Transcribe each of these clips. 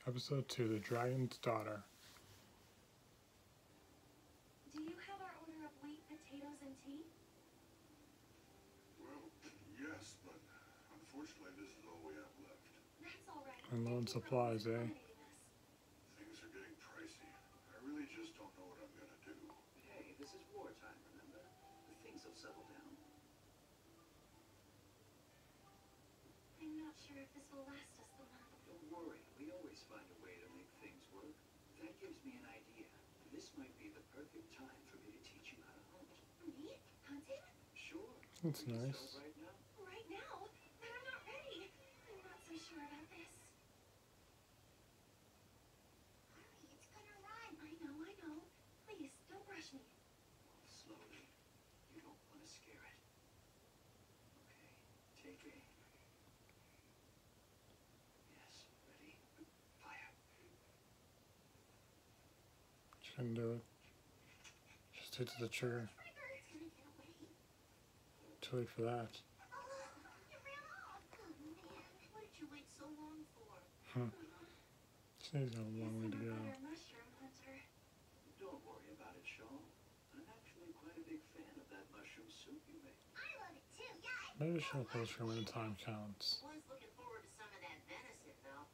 Episode 2, The Dragon's Daughter. Do you have our order of wheat, potatoes, and tea? Well, yes, but unfortunately this is all we have left. That's all right. Unload supplies, eh? Things are getting pricey. I really just don't know what I'm gonna do. Hey, this is wartime, remember? Things will settle down. I'm not sure if this will last us the month. Don't worry, we always find a way to make things work. That gives me an idea. This might be the perfect time for me to teach you how to hunt. Me? Hunting? Sure. That's We can nice. start right now. Right now? But I'm not ready. I'm not so sure about this. Hurry, it's gonna run. I know. Please, don't rush me. Slowly. You don't want to scare it. Okay, take aim. Yes, ready? Fire. Shouldn't do it. Just hit the trigger. Trigger! It's gonna get away. Too late for that. It ran off. Oh, man. What did you wait so long for? She's got a long way to go. Better mushroom hunter. Don't worry about it, Shaw. I'm actually quite a big fan of that mushroom soup you make. I love it too. Yeah. Maybe she'll post her when the time counts. Was looking forward to some of that venison, though.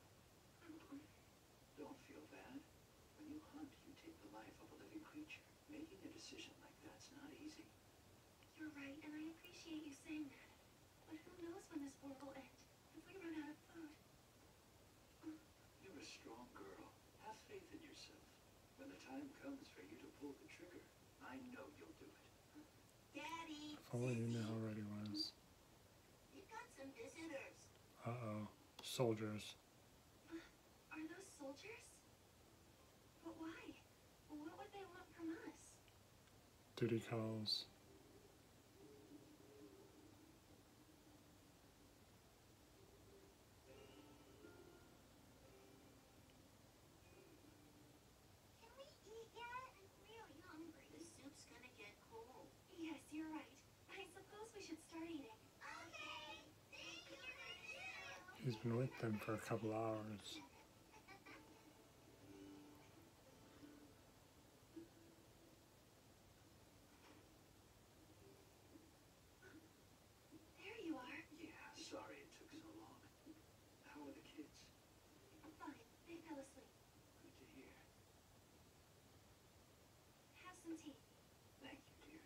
Don't feel bad. When you hunt, you take the life of a living creature. Making a decision like that's not easy. You're right, and I appreciate you saying that. But who knows when this war will end? If we run out of food. You're a strong girl. Have faith in yourself. When the time comes for you to pull the trigger, I know you'll do it. Daddy! If only you knew how ready he was. You've got some visitors. Uh-oh. Soldiers. Are those soldiers? But why? What would they want from us? Duty calls. Can we eat yet? I'm really hungry. The soup's gonna get cold. Yes, you're right. I suppose we should start eating. Okay. He's been with them for a couple hours. There you are. Yeah, sorry it took so long. How are the kids? Fine. They fell asleep. Good to hear. Have some tea. Thank you, dear.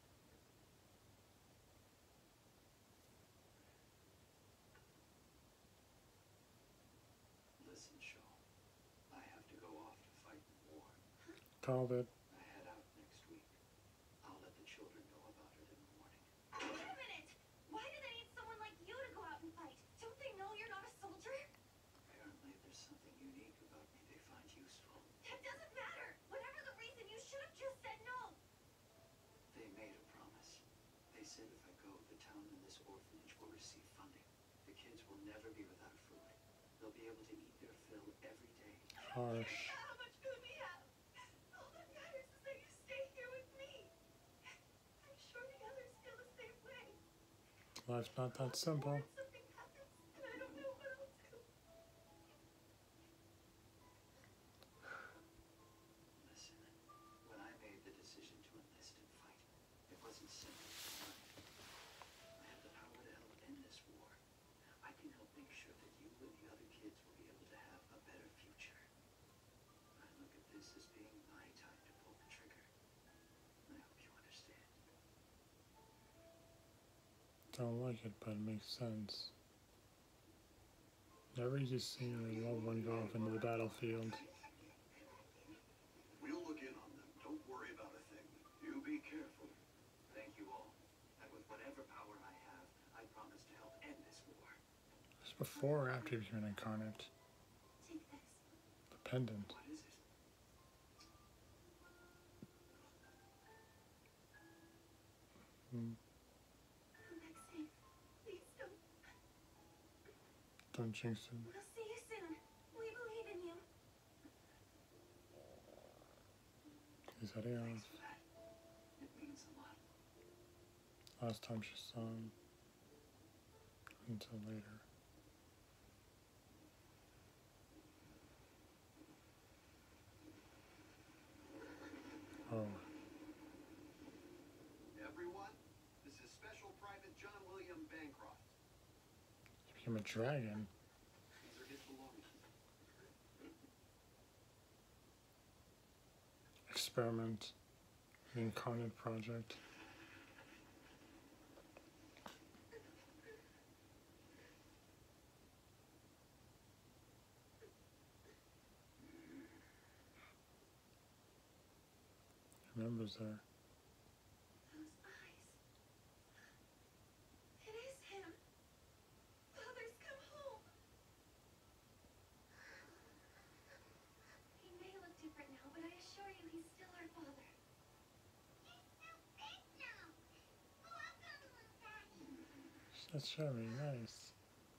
Listen, Shaw. I have to go off to fight the war. Called it. I head out next week. I'll let the children know about it in the morning. Wait a minute! Why do they need someone like you to go out and fight? Don't they know you're not a soldier? Apparently, there's something unique about me they find useful. That doesn't matter! Whatever the reason, you should have just said no! They made a promise. They said if I go, the town and this orphanage will receive funding. The kids will never be without food. They'll be able to eat their fill every day. Harsh. How much food we have? All that matters is that you stay here with me. I'm sure the others feel the same way. Life's not that simple. What if something happens and I don't know what I'll do? Listen, when I made the decision to enlist and fight, it wasn't simple. I have the power to help end this war. I can help make sure that you and the other kids will be able to have a better future. I look at this as being my time to pull the trigger. I hope you understand. Don't like it, but it makes sense. Never easy seeing your loved one go off into the battlefield. We'll look in on them. Don't worry about a thing. You be careful. Thank you all. And with whatever power I have, I promise to help end this war. Just before or after he became an incarnate? Take this. The pendant. What is it? Hmm. Come back safe. Please don't. Don't jinx it. We'll see you soon. We believe in you. He's heading Thanks off. for that. It means a lot. Last time she saw him. Until later. became a dragon. These are his belongings. Experiment. The Incarnate Project. Remembers her. Those eyes. It is him. Father's come home. He may look different now, but I assure you he's still our father. He's so big now. Welcome, little daddy. That's very nice.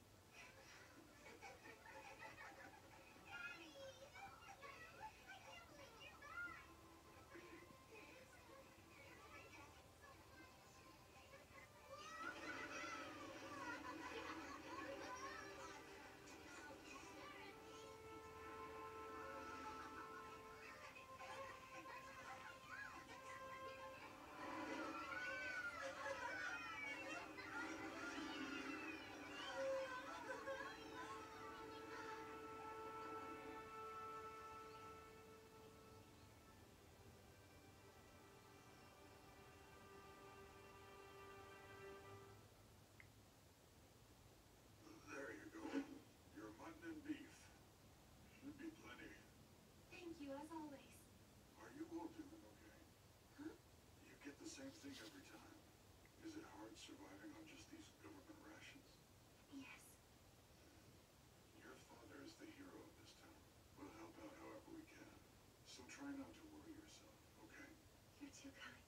There you go. Your mutton and beef. Should be plenty. Thank you, as always. Are you all doing okay? Huh? You get the same thing every time. Is it hard surviving on just these government rations? Yes. Your father is the hero of this town. We'll help out however we can. So try not to worry yourself, okay? You're too kind.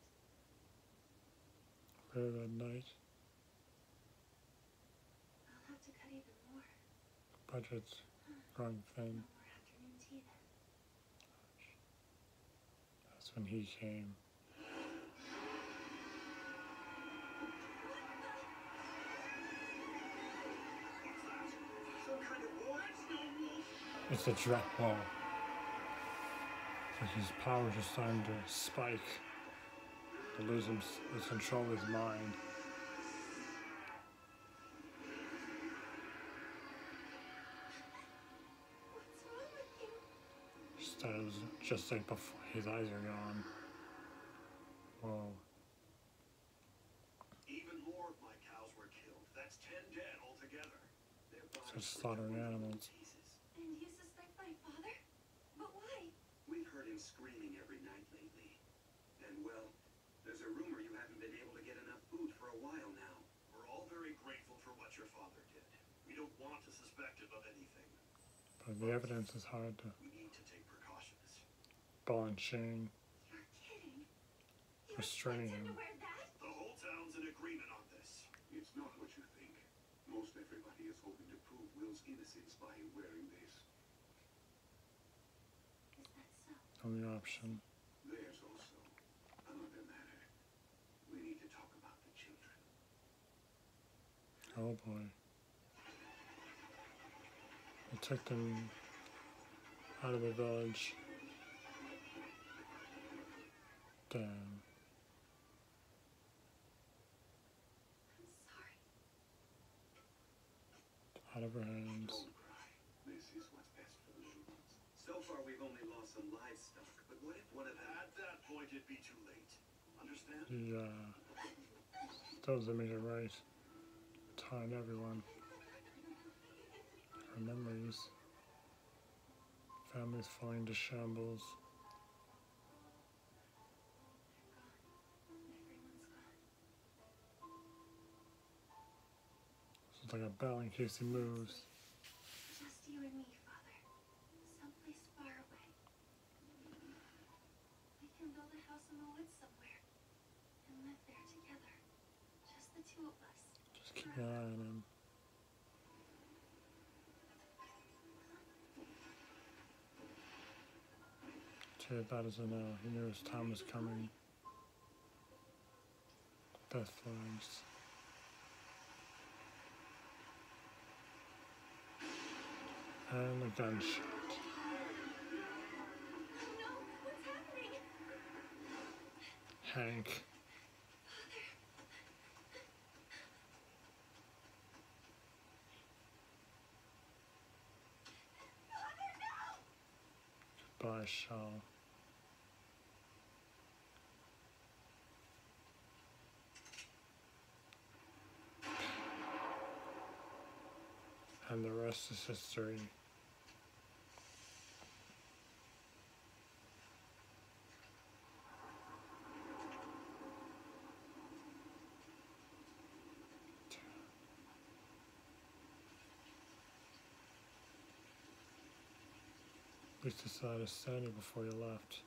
Later that night, I'll have to cut even more. budget's growing thin. No more afternoon tea then. That's when he came. Some kind of war? It's a Dreadwall. So his powers are starting to spike. To lose control of his mind. What's wrong with you? Just like before, his eyes are gone. Whoa. Even more of my cows were killed. That's 10 dead altogether. Their bodies were slaughtering torn to animals. pieces. And you suspect my father? But why? We've heard him screaming every night lately. And well, there's a rumor you haven't been able to get enough food for a while now. We're all very grateful for what your father did. We don't want to suspect him of anything. But the evidence is hard to We need to take precautions. ball and chain. You're kidding. You Restraining expect him him. to wear that? The whole town's in agreement on this. It's not what you think. Most everybody is hoping to prove Will's innocence by wearing this. Is that so? Only option. There's also another matter. We need to talk about the children. Oh boy. They took them out of the village. Damn. I'm sorry. Out of her hands. Don't cry. This is what's best for the little ones. So far, we've only lost some livestock, but what if one of them... At that point, it'd be too late. Understand? He still doesn't make it right. Tying everyone. Her memories. Families falling to shambles. Everyone's gone. It's like a bell in case he moves. Just you and me, Father. Someplace far away. We can build a house in the woods somewhere and live there together. Just the two of us. Just keep an eye on him. Ted, that is a no. He knew his time was coming. Death flags. And a gunshot. No, what's happening? Hank. I shall. And the rest is history. At least I saw it standing before you left.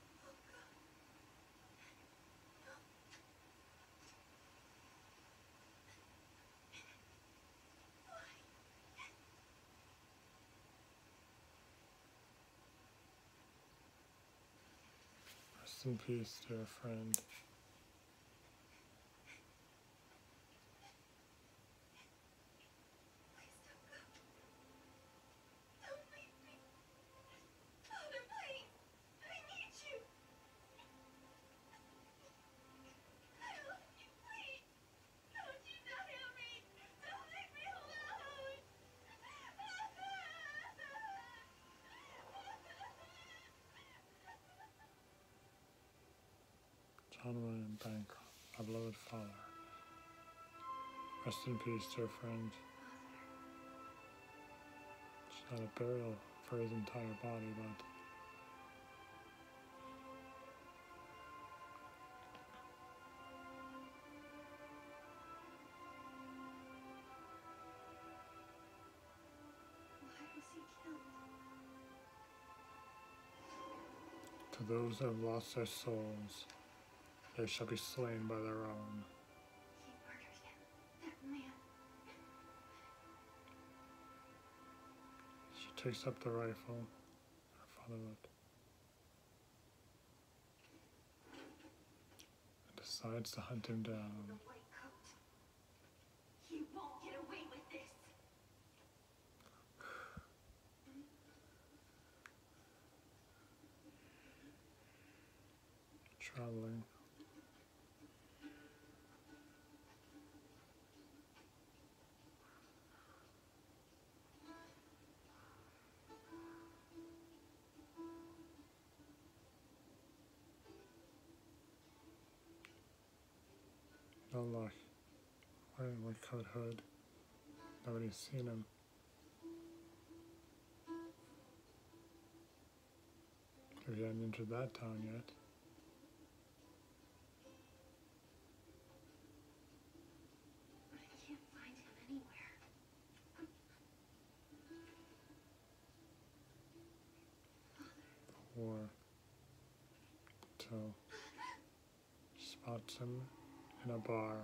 Rest in peace, dear friend. Don't leave me. Father, please. I need you. I love you, please. Don't you die on me. Don't leave me alone. John William Bancroft, my beloved father. Rest in peace, dear friend. It's not a burial for his entire body, but Why was he killed? to those who have lost their souls, they shall be slain by their own. He murdered him. That man. She takes up the rifle. Her father would. And decides to hunt him down. The white coat. He won't get away with this. Traveling. No luck. Wearing a white coat hood. Nobody's seen him. He hadn't entered that town yet. But I can't find him anywhere. War. Till spots him in a bar.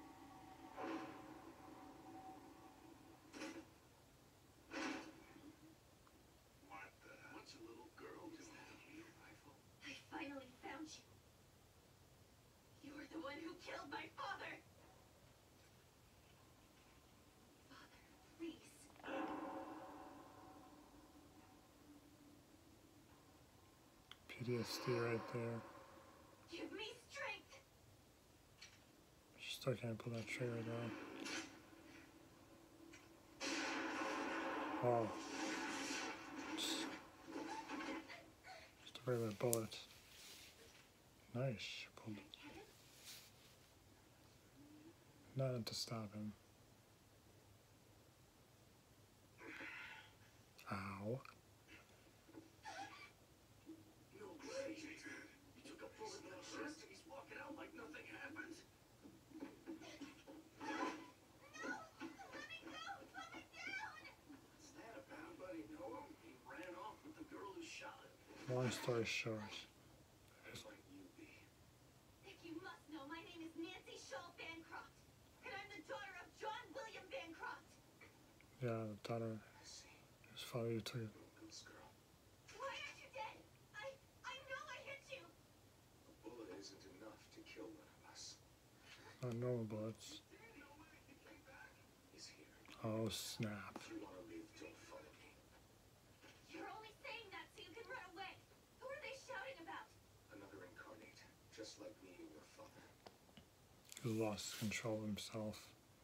Martha, What's a little girl doing with your rifle? I finally found you. You're the one who killed my father. Father, please. PTSD right there. Give me strength. She still can't pull that trigger though. Oh. Just a regular bullet. Nice. She pulled it. Not to stop him. Ow. No way. You took a bullet in the chest and he's walking out like nothing happened. What's that about? Anybody know him? He ran off with the girl who shot him. Long story short. Just like you be. If you must know, my name is Nancy Shaw Bancroft, and I'm the daughter of John William Bancroft. Yeah, the daughter. I see. His father, you took it. Goose girl. Why aren't you dead? I know I hit you. A bullet isn't enough to kill one of us. Not normal bullets. He's here. Oh, snap. If you want to leave, don't follow me. You're only saying that so you can run away. Who are they shouting about? Another incarnate, just like me and your father. He lost control of himself.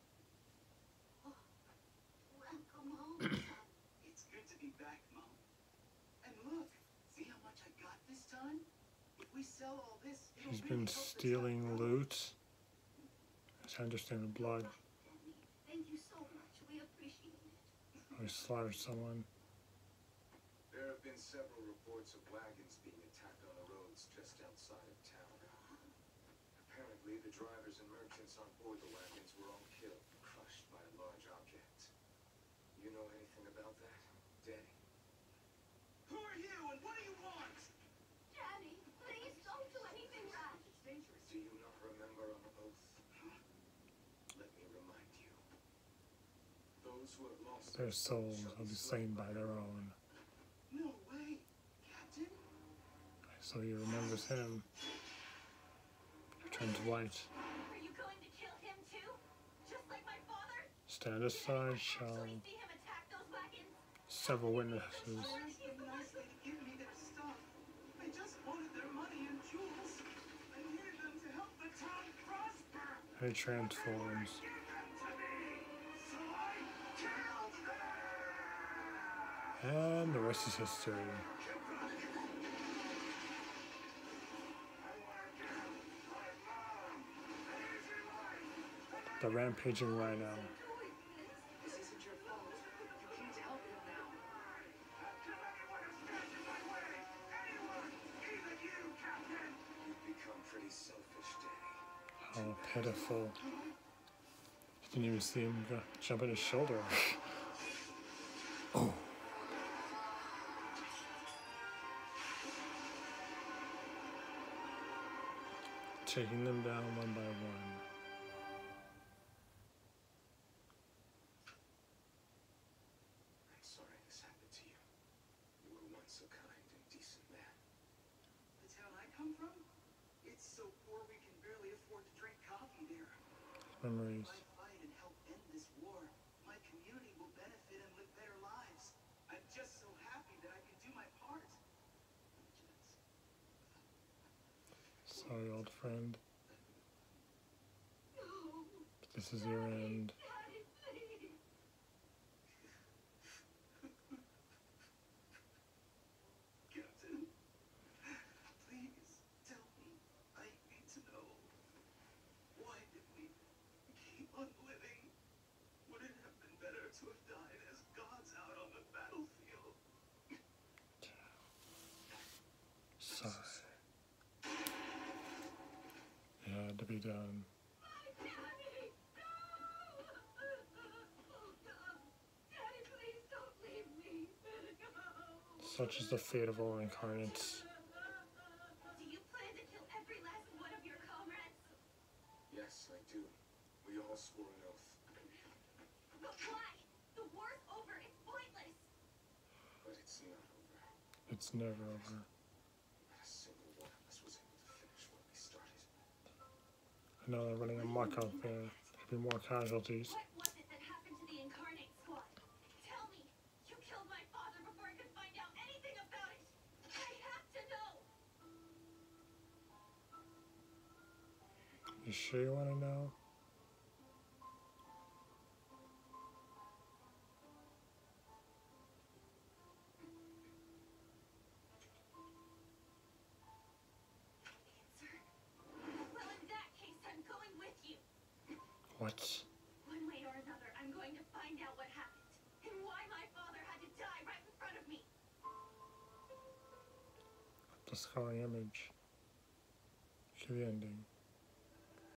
Welcome home. It's good to be back, Mom. And look, see how much I got son? If we sell all this, it'll He's really been help the town stealing grow. loot. As Henderson in blood. Daddy, thank you so much. We appreciate it. Or he slaughtered someone. There have been several reports of wagons being attacked on the roads just outside of town. Apparently, the drivers and merchants on board the wagons were all killed, crushed by a large object. You know anything about that, Danny? Who are you and what do you want? Daddy, please don't do anything rash. It's dangerous. Do you not remember an oath? Let me remind you. Those who have lost Their souls will be slain by their own. No way, Captain. So he remembers him. Turns white. Are you going to kill him too? Just like my father? Stand aside, Actually shall see him attack those wagons? several witnesses. I asked them nicely to give me their stuff. I just wanted their money and jewels. I needed them to help the town prosper. And he transforms. Give them to me! So I killed them! And the rest is history. The rampaging rhino. This isn't your fault. You can't help him now. You've become pretty selfish, Danny. How pitiful. You didn't even see him jump at his shoulder. Oh. Taking them down one by one. I'm sorry this happened to you. You were once a kind and decent man. The town I come from? It's so poor we can barely afford to drink coffee there. Memories. If I fight and help end this war, my community will benefit and live better lives. I'm just so happy that I can do my part. Sorry, old friend. No. This is your end. Daddy, please. Captain, please tell me. I need to know. Why did we keep on living? Would it have been better to have died as gods out on the battlefield? Sigh. It had to be done. Daddy, no! Oh, God. Daddy, please don't leave me. No. Such is the fate of all incarnates. Do you plan to kill every last one of your comrades? Yes, I do. We all swore an oath. But why? The war's over. It's pointless. But it's not over. It's never over. Not a single one of us was able to finish what we started. I know they're running amok out there. There'll be more casualties. What was it that happened to the Incarnate Squad? Tell me. You killed my father before I could find out anything about it. I have to know. You sure you want to know? Answer. Well, in that case, I'm going with you. What? One way or another, I'm going to find out what happened and why my father had to die right in front of me. The scarring image. To the ending.